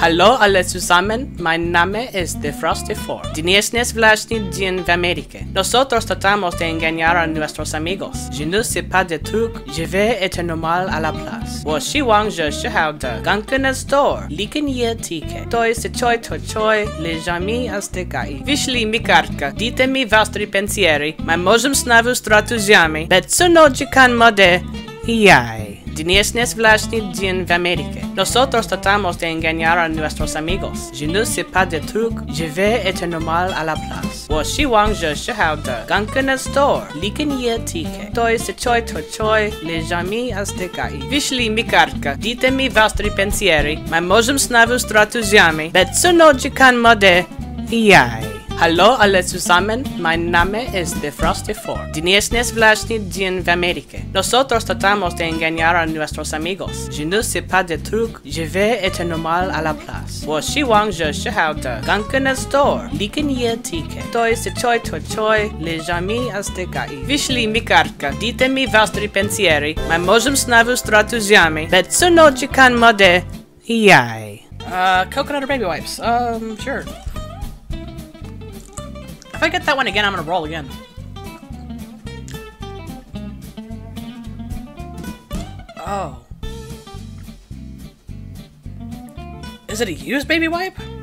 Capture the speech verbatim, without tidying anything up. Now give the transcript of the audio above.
Hallo alle zusammen, mein Name es The Frosty Four. Dnes власти день в Америке. Nosotros tratamos de engañar a nuestros amigos. Je ne sais pas de trucs, je vais être normal à la place. 我希望je是好的，刚跟的 store， 理解你的 ticket. Toi se choi to choi, les amis astegai. Vyšli mi kartka, ditemi vostri pensieri, ma možem s navu stratuzjami, bet suno kan mode, jaj. Dnes власти день в Америке. Nosotros tratamos de engañar a nuestros amigos. Je ne sais pas de trucs, je vais être normal à la place. 我希望je是好的，刚跟的 store， 理解你的 ticket. Toi se choi to choi, les amis astegai. Vyšli mi kartka, ditemi vostri pensieri, ma možem s navu stratuzjami, bet suno kan mode, jaj. Hallo alle zusammen, mein Name es The Frosty Four. Dnes власти день в Америке. Nosotros tratamos de engañar a nuestros amigos. Je ne sais pas de trucs, je vais être normal à la place. 我希望je是好的，刚跟的 store， 理解你的 ticket. Toi se choi to choi, les amis astegai. Vyšli mi kartka, ditemi vostri pensieri, ma možem s navu stratuzjami, bet suno kan mode, jaj. Uh, coconut or baby wipes? Um, sure. If I get that one again, I'm gonna roll again. Oh. Is it a used baby wipe?